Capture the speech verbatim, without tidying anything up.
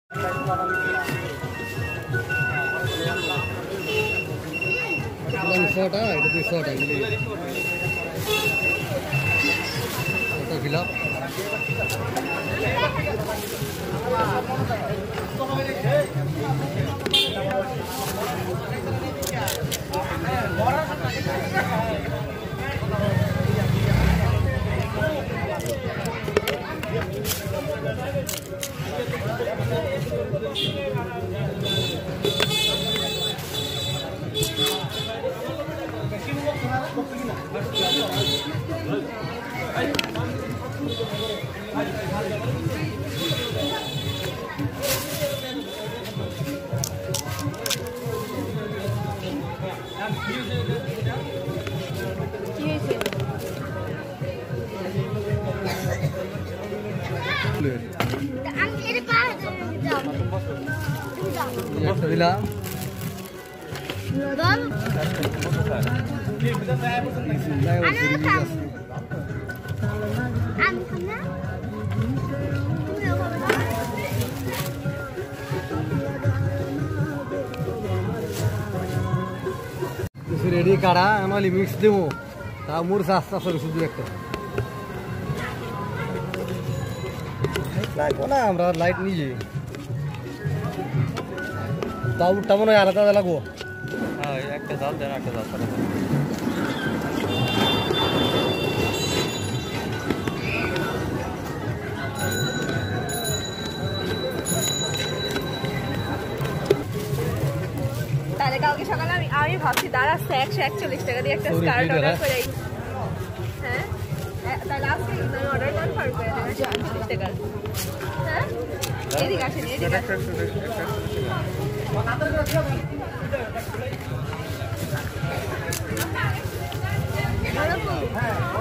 foto, itu di foto ini. Foto film. Bilang ready কাড়া আমি mix দেবো তা মুর আস্তে আস্তে শুধু একটা লাগবো না আমরা লাইট নিজে তাও উঠটাবো না আলাদা লাগবো হ্যাঁ একটা জাল দেন একটা জাল তাহলে কালকে সকালে আমি আমি ভাবছি দাঁড়াচ্ছে একশো একচল্লিশ টাকা দিয়ে একটা স্কার্ট অর্ডার করে হ্যাঁ তাহলে আজকে আমি অর্ডার কনফার্ম করে দেবো একশো আটচল্লিশ টাকার হ্যাঁ এদিকে আসেন এদিকে আসেন ভালো